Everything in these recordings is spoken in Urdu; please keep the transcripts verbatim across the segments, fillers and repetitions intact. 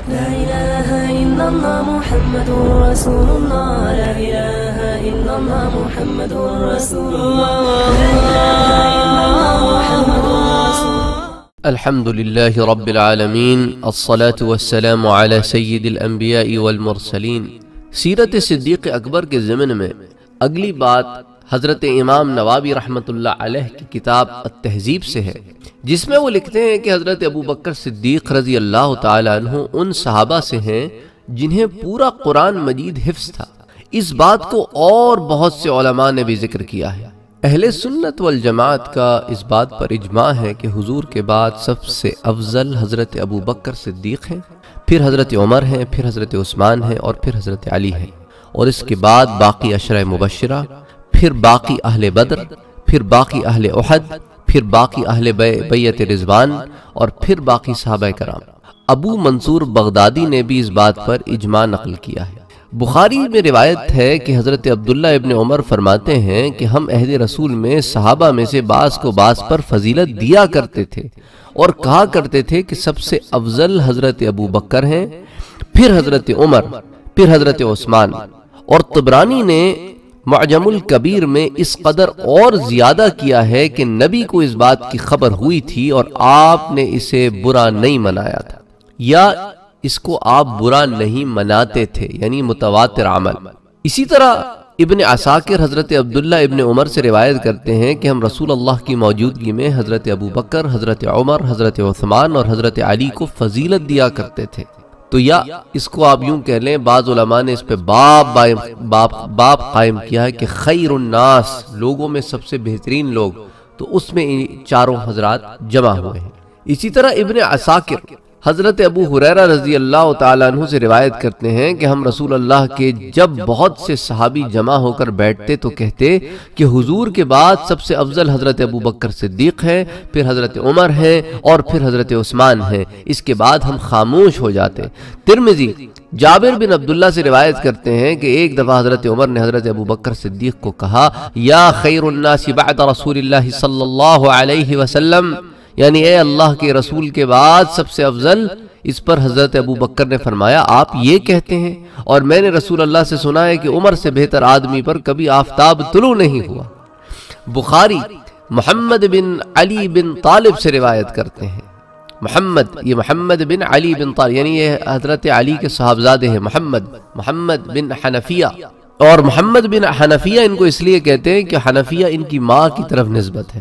لا إله إلا الله محمد رسول الله لا إله إلا الله محمد رسول الله لا إله إلا الله محمد رسول الله الحمد لله رب العالمين الصلاة والسلام على سید الانبیاء والمرسلین۔ سیرت صدیق اکبر کے ضمن میں اگلی بات حضرت امام نووی رحمۃ اللہ علیہ کی کتاب التہذیب سے ہے، جس میں وہ لکھتے ہیں کہ حضرت ابو بکر صدیق رضی اللہ تعالی عنہ ان صحابہ سے ہیں جنہیں پورا قرآن مجید حفظ تھا۔ اس بات کو اور بہت سے علماء نے بھی ذکر کیا ہے۔ اہل سنت والجماعت کا اس بات پر اجماع ہے کہ حضور کے بعد سب سے افضل حضرت ابو بکر صدیق ہیں، پھر حضرت عمر ہیں، پھر حضرت عثمان ہیں اور پھر حضرت علی ہیں، اور اس کے بعد باقی عشرہ مبشرہ، پھر باقی اہل بدر، پھر باقی اہل احد، پھر باقی اہل بیعت رضوان، اور پھر باقی صحابہ کرام۔ ابو منصور بغدادی نے بھی اس بات پر اجماع نقل کیا ہے۔ بخاری میں روایت ہے کہ حضرت عبداللہ ابن عمر فرماتے ہیں کہ ہم عہد رسول میں صحابہ میں سے بعض کو بعض پر فضیلت دیا کرتے تھے اور کہا کرتے تھے کہ سب سے افضل حضرت ابو بکر ہیں، پھر حضرت عمر، پھر حضرت عثمان۔ اور طبرانی نے معجم الکبیر میں اس قدر اور زیادہ کیا ہے کہ نبی کو اس بات کی خبر ہوئی تھی اور آپ نے اسے برا نہیں منایا تھا، یا اس کو آپ برا نہیں مناتے تھے، یعنی متواتر عمل۔ اسی طرح ابن عساکر حضرت عبداللہ ابن عمر سے روایت کرتے ہیں کہ ہم رسول اللہ کی موجودگی میں حضرت ابو بکر، حضرت عمر، حضرت عثمان اور حضرت علی کو فضیلت دیا کرتے تھے۔ تو یا اس کو آپ یوں کہہ لیں، بعض علماء نے اس پہ باب باب باب قائم کیا ہے کہ خیر الناس، لوگوں میں سب سے بہترین لوگ، تو اس میں چاروں حضرات جمع ہوئے ہیں۔ اسی طرح ابن عساکر حضرت ابو ہریرہ رضی اللہ تعالیٰ عنہ سے روایت کرتے ہیں کہ ہم رسول اللہ کے جب بہت سے صحابی جمع ہو کر بیٹھتے تو کہتے کہ حضور کے بعد سب سے افضل حضرت ابو بکر صدیق ہے، پھر حضرت عمر ہے اور پھر حضرت عثمان ہے، اس کے بعد ہم خاموش ہو جاتے۔ ترمذی جابر بن عبداللہ سے روایت کرتے ہیں کہ ایک دفعہ حضرت عمر نے حضرت ابو بکر صدیق کو کہا، یا خیر الناس بعد رسول اللہ صلی اللہ علیہ وسلم، یعنی اے اللہ کے رسول کے بعد سب سے افضل۔ اس پر حضرت ابو بکر نے فرمایا، آپ یہ کہتے ہیں، اور میں نے رسول اللہ سے سنا ہے کہ عمر سے بہتر آدمی پر کبھی آفتاب طلوع نہیں ہوا۔ بخاری محمد بن علی بن طالب سے روایت کرتے ہیں، محمد یہ محمد بن علی بن طالب، یعنی یہ حضرت علی کے صاحبزادے ہیں، محمد محمد بن حنفیہ، اور محمد بن حنفیہ ان کو اس لیے کہتے ہیں کہ حنفیہ ان کی ماں کی طرف نسبت ہے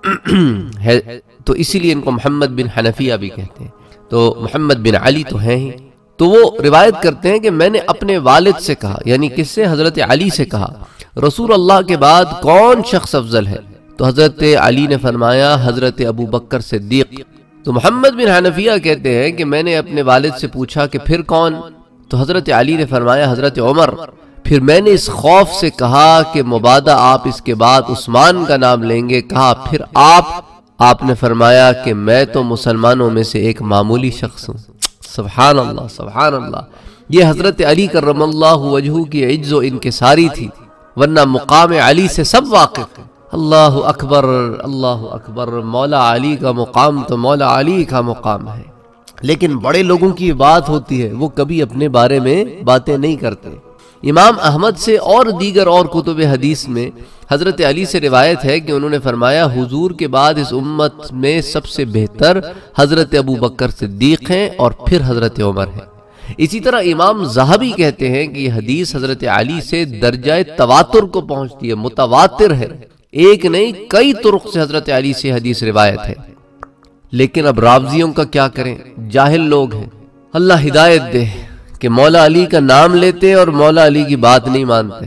تو اسی لیے ان کو محمد بن حنفیہ بھی کہتے ہیں۔ تو محمد بن علی تو ہیں ہی، تو وہ روایت کرتے ہیں کہ میں نے اپنے والد سے کہا، یعنی کس سے؟ حضرت علی سے کہا، رسول اللہ کے بعد کون شخص افضل ہے؟ تو حضرت علی نے فرمایا حضرت ابو بکر صدیق۔ تو محمد بن حنفیہ کہتے ہیں کہ میں نے اپنے والد سے پوچھا کہ پھر کون؟ تو حضرت علی نے فرمایا حضرت عمر۔ پھر میں نے اس خوف سے کہا کہ مبادا آپ اس کے بعد عثمان کا نام لیں گے، کہا پھر آپ آپ نے فرمایا کہ میں تو مسلمانوں میں سے ایک معمولی شخص ہوں۔ سبحان اللہ سبحان اللہ، یہ حضرت علی کرم اللہ وجہہ کی عجز و انکساری تھی، ورنہ مقام علی سے سب واقف ہیں۔ اللہ اکبر اللہ اکبر، مولا علی کا مقام تو مولا علی کا مقام ہے، لیکن بڑے لوگوں کی بات ہوتی ہے، وہ کبھی اپنے بارے میں باتیں نہیں کرتے۔ امام احمد سے اور دیگر اور کتب حدیث میں حضرت علی سے روایت ہے کہ انہوں نے فرمایا حضور کے بعد اس امت میں سب سے بہتر حضرت ابو بکر صدیق ہیں اور پھر حضرت عمر ہیں۔ اسی طرح امام ذہبی کہتے ہیں کہ یہ حدیث حضرت علی سے درجہ تواتر کو پہنچتی ہے، متواتر ہے، ایک نہیں کئی طرق سے حضرت علی سے حدیث روایت ہے۔ لیکن اب راوزیوں کا کیا کریں، جاہل لوگ ہیں، اللہ ہدایت دے کہ مولا علی کا نام لیتے اور مولا علی کی بات نہیں مانتے۔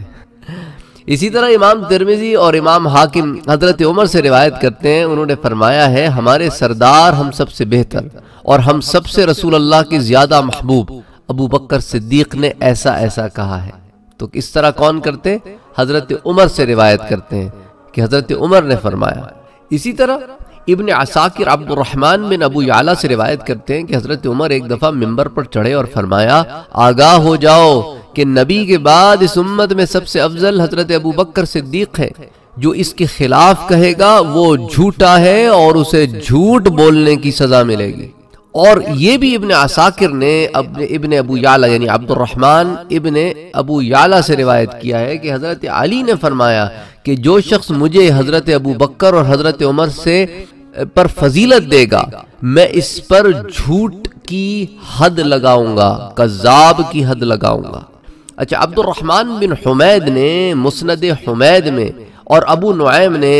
اسی طرح امام ترمذی اور امام حاکم حضرت عمر سے روایت کرتے ہیں، انہوں نے فرمایا ہے ہمارے سردار ہم سب سے بہتر اور ہم سب سے رسول اللہ کی زیادہ محبوب ابو بکر صدیق نے ایسا ایسا کہا ہے۔ تو اس طرح کون کرتے؟ حضرت عمر سے روایت کرتے ہیں کہ حضرت عمر نے فرمایا۔ اسی طرح ابن عساکر عبد الرحمن بن ابو یعلا سے روایت کرتے ہیں کہ حضرت عمر ایک دفعہ منبر پر چڑھے اور فرمایا، آگاہ ہو جاؤ کہ نبی کے بعد اس امت میں سب سے افضل حضرت ابو بکر صدیق ہے، جو اس کے خلاف کہے گا وہ جھوٹا ہے اور اسے جھوٹ بولنے کی سزا ملے گی۔ اور یہ بھی ابن عساکر نے ابن ابن ابو یعلا یعنی عبد الرحمن ابن ابو یعلا سے روایت کیا ہے کہ حضرت علی نے فرمایا کہ جو شخص مجھے حضرت ابو بکر اور حضرت عمر سے پر فضیلت دے گا میں اس پر جھوٹ کی حد لگاؤں گا، کذاب کی حد لگاؤں گا۔ اچھا، عبد الرحمن بن حمید نے مسند حمید میں اور ابو نعیم نے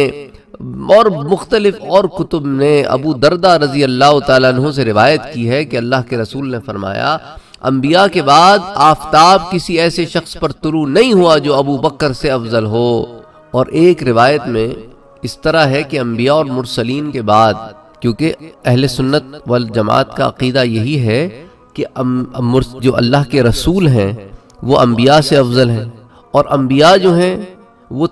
اور مختلف اور کتب نے ابو دردہ رضی اللہ تعالیٰ عنہ سے روایت کی ہے کہ اللہ کے رسول نے فرمایا انبیاء کے بعد آفتاب کسی ایسے شخص پر طلوع نہیں ہوا جو ابو بکر سے افضل ہو۔ اور ایک روایت میں اس طرح ہے کہ انبیاء اور مرسلین کے بعد، کیونکہ اہل سنت والجماعت کا عقیدہ یہی ہے کہ جو اللہ کے رسول ہیں وہ انبیاء سے افضل ہیں، اور انبیاء جو ہیں وہ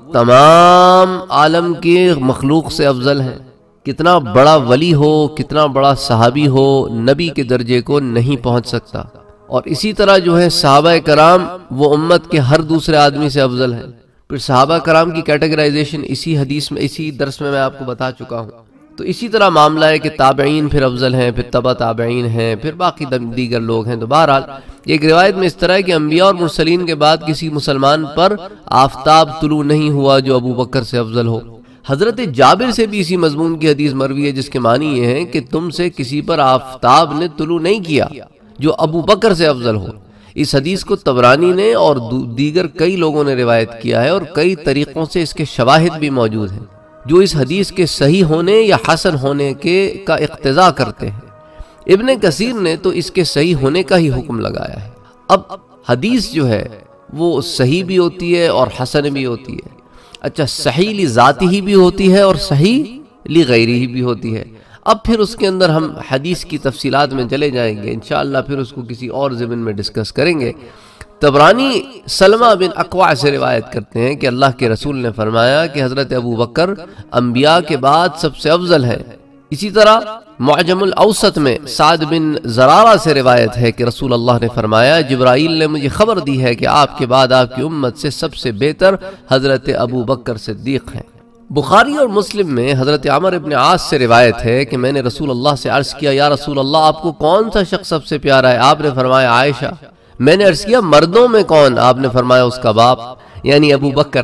تمام عالم کے مخلوق سے افضل ہیں۔ کتنا بڑا ولی ہو، کتنا بڑا صحابی ہو، نبی کے درجے کو نہیں پہنچ سکتا۔ اور اسی طرح جو ہے صحابہ کرام وہ امت کے ہر دوسرے آدمی سے افضل ہیں۔ پھر صحابہ کرام کی کیٹیگرائزیشن اسی حدیث میں اسی درس میں میں آپ کو بتا چکا ہوں۔ تو اسی طرح معاملہ ہے کہ تابعین پھر افضل ہیں، پھر تبع تابعین ہیں، پھر باقی دیگر لوگ ہیں۔ تو بہرحال ایک روایت میں اس طرح ہے کہ انبیاء اور مرسلین کے بعد کسی مسلمان پر آفتاب طلوع نہیں ہوا جو ابو بکر سے افضل ہو۔ حضرت جابر سے بھی اسی مضمون کی حدیث مروی ہے جس کے معنی یہ ہے کہ تم سے کسی پر آفتاب نے طلوع نہیں کیا جو ابو بکر سے افضل ہو۔ اس حدیث کو طبرانی نے اور دیگر کئی لوگوں نے روایت کیا ہے، اور کئی طریقوں سے اس کے شواہد بھی موجود ہیں جو اس حدیث کے صحیح ہونے یا حسن ہونے کے کا اقتضا کرتے ہیں۔ ابن کثیر نے تو اس کے صحیح ہونے کا ہی حکم لگایا ہے۔ اب حدیث جو ہے وہ صحیح بھی ہوتی ہے اور حسن بھی ہوتی ہے۔ اچھا، صحیح لی ذاتی ہی بھی ہوتی ہے اور صحیح لی غیری ہی بھی ہوتی ہے۔ اب پھر اس کے اندر ہم حدیث کی تفصیلات میں چلے جائیں گے انشاءاللہ، پھر اس کو کسی اور ضمن میں ڈسکس کریں گے۔ طبرانی سلمہ بن اکوع سے روایت کرتے ہیں کہ اللہ کے رسول نے فرمایا کہ حضرت ابو بکر انبیاء کے بعد سب سے افضل ہے۔ اسی طرح معجم الاوسط میں سعد بن زرارہ سے روایت ہے کہ رسول اللہ نے فرمایا جبرائیل نے مجھے خبر دی ہے کہ آپ کے بعد آپ کی امت سے سب سے بہتر حضرت ابو بکر صدیق ہیں۔ بخاری اور مسلم میں حضرت عمر بن عاص سے روایت ہے کہ میں نے رسول اللہ سے عرض کیا یا رسول اللہ آپ کو کون سا شخص سب سے پیارا ہے؟ آپ نے فرمایا عائشہ۔ میں نے عرض کیا مردوں میں کون؟ آپ نے فرمایا اس کا باپ یعنی ابو بکر۔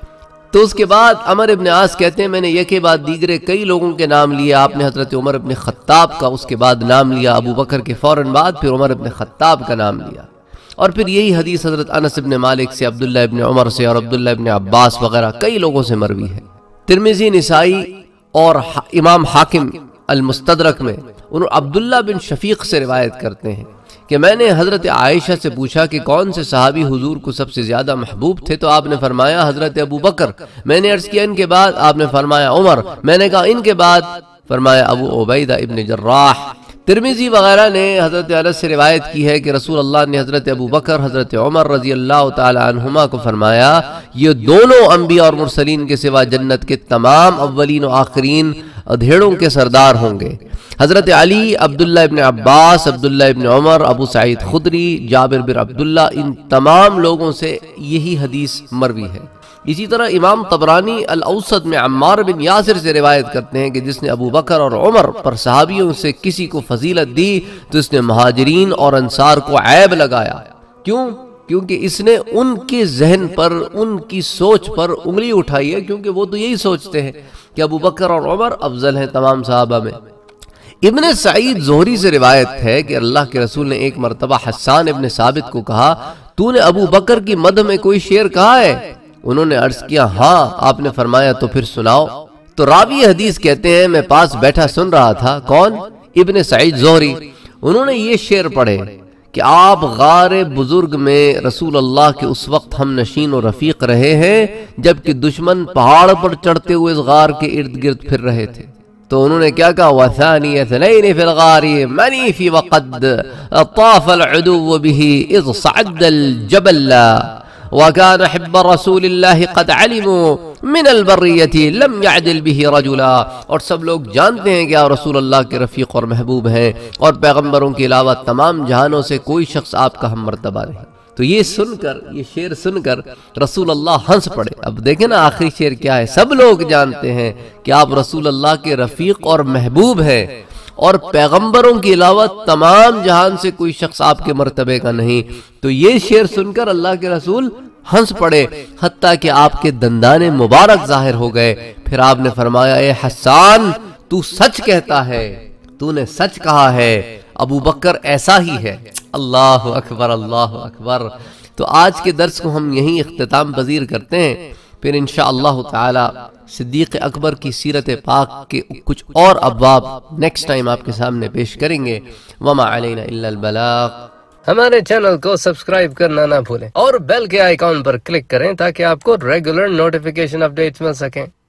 تو اس کے بعد عمر ابن عاص کہتے ہیں میں نے یکے بعد دیگرے کئی لوگوں کے نام لیے۔ آپ نے حضرت عمر ابن خطاب کا اس کے بعد نام لیا، ابو بکر کے فوراً بعد پھر عمر ابن خطاب کا نام لیا۔ اور پھر یہی حدیث حضرت انس ابن مالک سے، عبداللہ ابن عمر سے اور عبداللہ ابن عباس وغیرہ کئی لوگوں سے مروی ہے۔ ترمذی، نسائی اور امام حاکم المستدرک میں انہوں عبداللہ بن شفیق سے روایت کرتے ہیں کہ میں نے حضرت عائشہ سے پوچھا کہ کون سے صحابی حضور کو سب سے زیادہ محبوب تھے، تو آپ نے فرمایا حضرت ابو بکر۔ میں نے عرض کیا ان کے بعد؟ آپ نے فرمایا عمر۔ میں نے کہا ان کے بعد؟ فرمایا ابو عبیدہ ابن جراح۔ ترمذی وغیرہ نے حضرت انس سے روایت کی ہے کہ رسول اللہ نے حضرت ابو بکر، حضرت عمر رضی اللہ تعالی عنہما کو فرمایا یہ دونوں انبیاء اور مرسلین کے سوا جنت کے تمام اولین و آخرین ادھیڑوں کے سردار ہوں گے۔ حضرت علی، عبداللہ ابن عباس، عبداللہ ابن عمر، ابو سعید خدری، جابر بن عبداللہ، ان تمام لوگوں سے یہی حدیث مروی ہے۔ اسی طرح امام طبرانی الاوسط میں عمار بن یاسر سے روایت کرتے ہیں کہ جس نے ابو بکر اور عمر پر صحابیوں سے کسی کو فضیلت دی تو اس نے مہاجرین اور انصار کو عیب لگایا۔ کیوں؟ کیونکہ اس نے ان کے ذہن پر، ان کی سوچ پر انگلی اٹھائی ہے، کیونکہ وہ تو یہی سوچتے ہیں کہ ابو بکر اور عمر افضل ہیں تمام صحابہ میں۔ ابن سعید زہری سے روایت ہے کہ اللہ کے رسول نے ایک مرتبہ حسان ابن ثابت کو کہا تو نے ابو بکر کی مدح میں کوئی شعر کہا ہے؟ انہوں نے عرض کیا ہاں۔ آپ نے فرمایا تو پھر سناؤ۔ تو راوی حدیث کہتے ہیں میں پاس بیٹھا سن رہا تھا۔ کون؟ ابن سعید زہری۔ انہوں نے یہ شعر پڑھے کہ آپ غار بزرگ میں رسول اللہ کے اس وقت ہم نشین و رفیق رہے ہیں جبکہ دشمن پہاڑ پر چڑھتے ہوئے اس غار کے ارد گرد پھر رہے تھے۔ تو انہوں نے کیا کہا وَثَانِيَ اثْنَيْنِ فِي الْغَارِ مَنِيفِ وَقَدْ طَافَ الْعُدُوُّ بِهِ إِذْ صَعَدَّ الْجَبَلَّ وَكَانَ حِبَّ رَسُولِ اللَّهِ قَدْ عَلِمُوا مِنَ الْبَرِّيَّةِ لَمْ يَعْدِلْ بِهِ رَجُلًا۔ اور سب لوگ جانتے ہیں کہ آپ رسول اللہ کے رفیق اور محبوب ہیں اور پیغمبروں کے علاوہ تمام جہانوں سے کوئی شخص آپ کا ہم مرتبہ نہیں۔ تو یہ سن کر، یہ شعر سن کر رسول اللہ ہنس پڑے۔ اب دیکھیں نا آخری شعر کیا ہے، سب لوگ جانتے ہیں کہ آپ رسول اللہ کے رفیق اور محبوب ہیں اور پیغمبروں کے علاوہ تمام جہان سے کوئی شخص آپ کے مرتبے کا نہیں۔ تو یہ شعر سن کر اللہ کے رسول ہنس پڑے، حتیٰ کہ آپ کے دندان مبارک ظاہر ہو گئے۔ پھر آپ نے فرمایا اے حسان تو سچ کہتا ہے، تو نے سچ کہا ہے، ابو بکر ایسا ہی ہے۔ اللہ اکبر، اللہ اکبر۔ تو آج کے درس کو ہم یہیں اختتام پذیر کرتے ہیں، پھر انشاءاللہ تعالی صدیق اکبر کی سیرت پاک کے کچھ اور ابواب نیکسٹ ٹائم آپ کے سامنے پیش کریں گے۔ وما علینا الا البلاغ۔ ہمارے چینل کو سبسکرائب کرنا نہ بھولیں اور بیل کے آئیکن پر کلک کریں تاکہ آپ کو ریگولر نوٹیفیکیشن اپڈیٹس مل سکیں۔